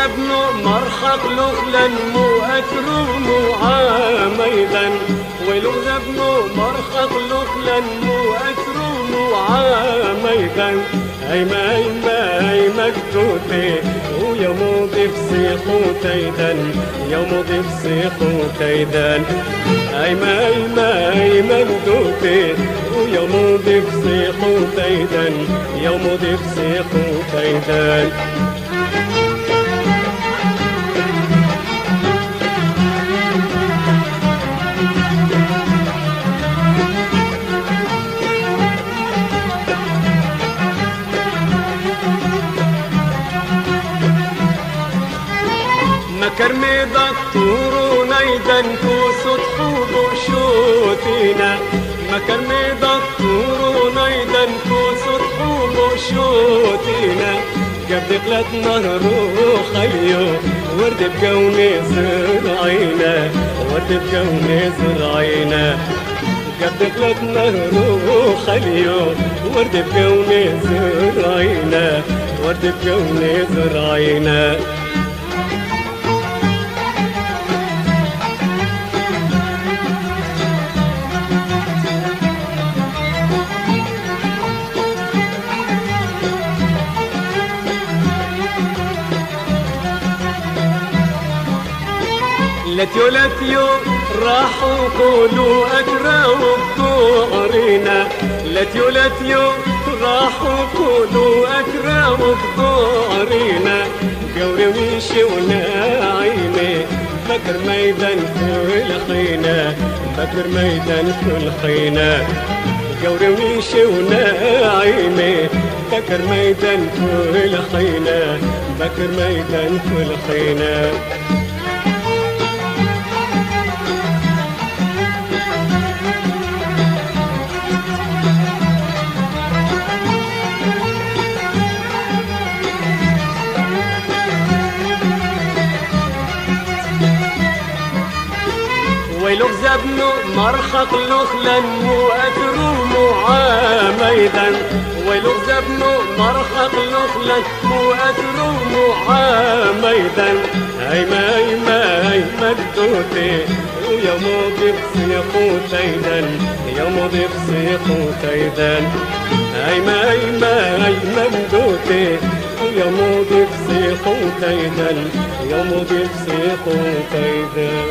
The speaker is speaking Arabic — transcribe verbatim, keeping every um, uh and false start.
زبنو مرحق لخلا مو أكروم عاميدا ولو زبنو مرحق لخلا مو أكروم عاميدا أيما أيما أيما كتوتي ويوم ضفسي خوتيدا يوم ضفسي خوتيدا أيما أيما أيما كتوتي ويوم ضفسي خوتيدا يوم ضفسي خوتيدا مكرمي دكتور نيدا كوسط حوض شوتينا مكرمي دكتور نيدا كوسط حوض شوتينا قبل قلت نهر خيو ورد بكوني زرعينا ورد بكوني زرعينا قبل قلت نهر خيو ورد بكوني زرعينا ورد بكوني زرعينا لتيو لتيو راحوا قولوا أكرهوا بطورنا لتيو لتيو راحوا قولوا أكرهوا بطورنا قوري ويشونا عيني بكر ميدان في الخينا بكر ميدان في الخينا قوري ويشونا عيني بكر ميدان في الخينا بكر ميدان في الخينا ويلو زبنو مرحق لخلا مو أكروم عاميدا ويلو زبنو مرحق لخلا مو أكروم عاميدا أيما أيما أيما كتوتي ويوم ضفسي خوتيدا يوم ضفسي خوتيدا أيما أيما أيما كتوتي ويوم ضفسي خوتيدا يوم ضفسي خوتيدا